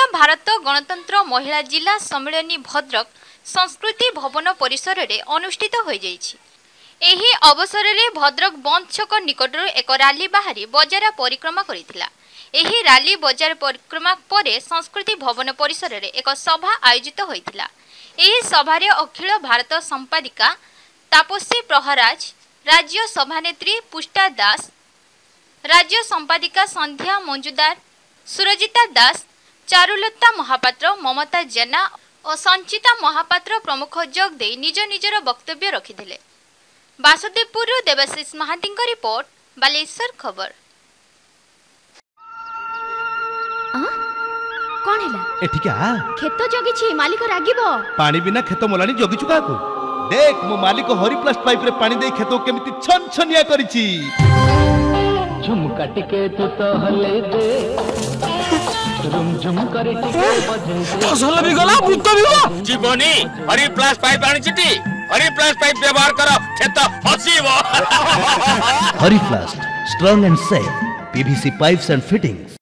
भारत गणतंत्र महिला जिला सम्मेलनी भद्रक संस्कृति भवन परिसर में अनुष्ठित हो जाइछि। एही अवसर में भद्रक बंद छक निकटर एक रैली बाहरी बजार परिक्रमा करिथिला। एही रैली बजार परिक्रमा पर संस्कृति भवन परिसर में एक सभा आयोजित होइथिला। एही सभारे अखिल भारत संपादिका तापसी प्रहराज, राज्य सभानेत्री पुष्टा दास, राज्य संपादिका संध्या मंजुदार, सुरजिता दास, चारुलता महापात्र, ममता जेना और संचिता महापात्र प्रमुख जोग दे निज निजर वक्तव्य रखिथिले। बासुदेवपुर देवाशीष महांती रिपोर्ट, बालेश्वर खबर। कौन हैला एठिका खेत जगी छी मालिक रागिबो। पानी बिना खेत मोलानी जगी चुका को देख मो मालिक हरिप्लास्ट पाइप रे पानी दे खेत केमिति छन छनिया करिछि। झुमका टिके तो हले दे झुम झुम करे टिके बजे फसल भी गला भूत भी गला जीवनी हरिप्लास्ट पाइप आनी छिटी हरिप्लास्ट पाइप व्यवहार करो खेत हसीबो। Hariplast strong and safe PVC pipes and fittings.